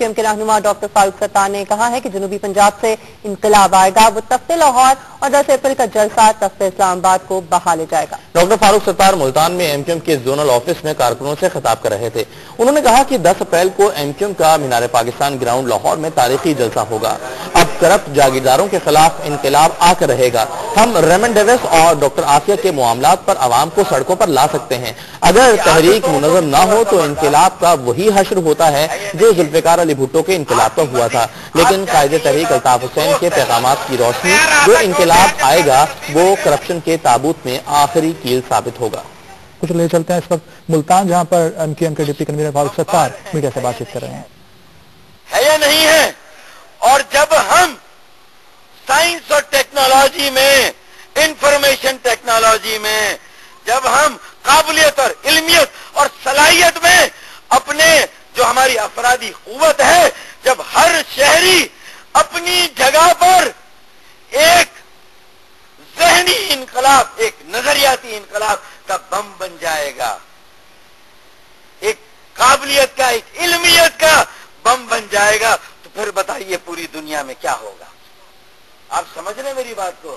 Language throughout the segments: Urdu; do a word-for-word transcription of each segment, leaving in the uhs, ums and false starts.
کیو ایم کے رہنما ڈاکٹر فاروق ستار نے کہا ہے کہ جنوبی پنجاب سے انقلاب آئے گا، وہ تخت لاہور اور دس اپریل کا جلسہ تخت اسلام آباد کو بہا لے جائے گا۔ ڈاکٹر فاروق ستار ملتان میں ایم کیو ایم کے زونل آفس میں کارکنوں سے خطاب کر رہے تھے۔ انہوں نے کہا کہ دس اپریل کو ایم کیو ایم کا مینار پاکستان گراؤنڈ لاہور میں تاریخی جلسہ ہوگا۔ اب کرپٹ جاگیرداروں کے خلاف انقلاب آ کر رہے گا۔ ہم ریمن ڈیوس اور ڈاکٹر آسیہ کے معاملات پر عوام کو سڑکوں پر لا سکتے ہیں۔ اگر تحریک منظم نہ ہو تو انقلاب کا وہی حشر ہوتا ہے جو ذوالفقار علی بھٹو کے انقلاب کا ہوا تھا، لیکن قائد تحریک الطاف حسین کے پیغامات کی روشنی جو انقلاب آئے گا وہ کرپشن کے تابوت میں آخری کیل ثابت ہوگا۔ کچھ لے چلتے ہیں اس وقت ملتان، جہاں پر ایم کیو ایم کے deputy convener Farooq Sattar media سے بات چیت کر رہے ہیں۔ ہے یا نہیں ہے؟ اور جب ہم سائنس اور ٹیکنالوجی میں، انفارمیشن ٹیکنالوجی میں، جب ہم قابلیت اور علمیت اور صلاحیت میں اپنے جو ہماری افرادی قوت ہے، جب ہر شہری اپنی جگہ پر ایک ذہنی انقلاب، ایک نظریاتی انقلاب کا بم بن جائے گا، ایک قابلیت کا، ایک علمیت کا بم بن جائے گا، تو پھر بتائیے پوری دنیا میں کیا ہوگا؟ آپ سمجھ رہے ہیں میری بات کو؟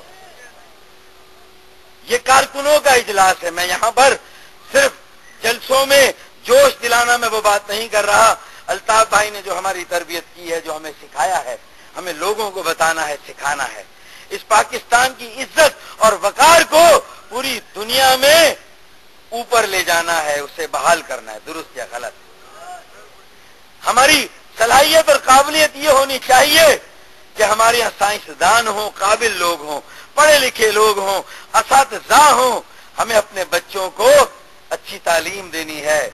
یہ کارکنوں کا اجلاس ہے، میں یہاں پر صرف جلسوں میں جوش دلانا میں وہ بات نہیں کر رہا۔ الطاف بھائی نے جو ہماری تربیت کی ہے، جو ہمیں سکھایا ہے، ہمیں لوگوں کو بتانا ہے، سکھانا ہے، اس پاکستان کی عزت اور وقار کو پوری دنیا میں اوپر لے جانا ہے، اسے بحال کرنا ہے، درست یا غلط۔ ہماری صلاحیت اور قابلیت یہ ہونی چاہیے کہ ہمارے یہاں سائنسدان ہوں، قابل لوگ ہوں، پڑھے لکھے لوگ ہوں، اساتذہ ہوں، ہمیں اپنے بچوں کو اچھی تعلیم دینی ہے،